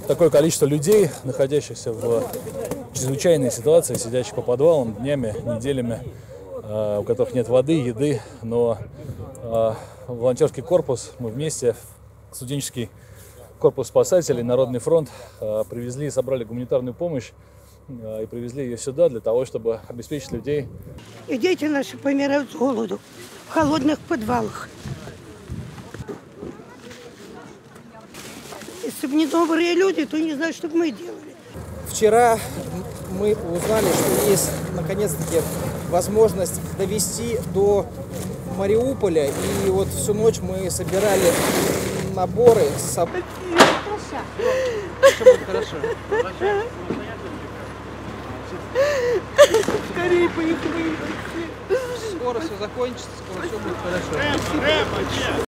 такое количество людей, находящихся в чрезвычайной ситуации, сидящих по подвалам днями, неделями, у которых нет воды, еды, но волонтерский корпус, мы вместе, студенческий корпус спасателей, Народный фронт, привезли и собрали гуманитарную помощь и привезли ее сюда для того, чтобы обеспечить людей. И дети наши помирают с голоду в холодных подвалах. Если бы не добрые люди, то не знаю, что бы мы делали. Вчера мы узнали, что есть наконец-таки возможность довести до Мариуполя. И вот всю ночь мы собирали наборы. Все будет хорошо. Скорее бы их вывезли. Скоро все закончится, скоро все будет хорошо.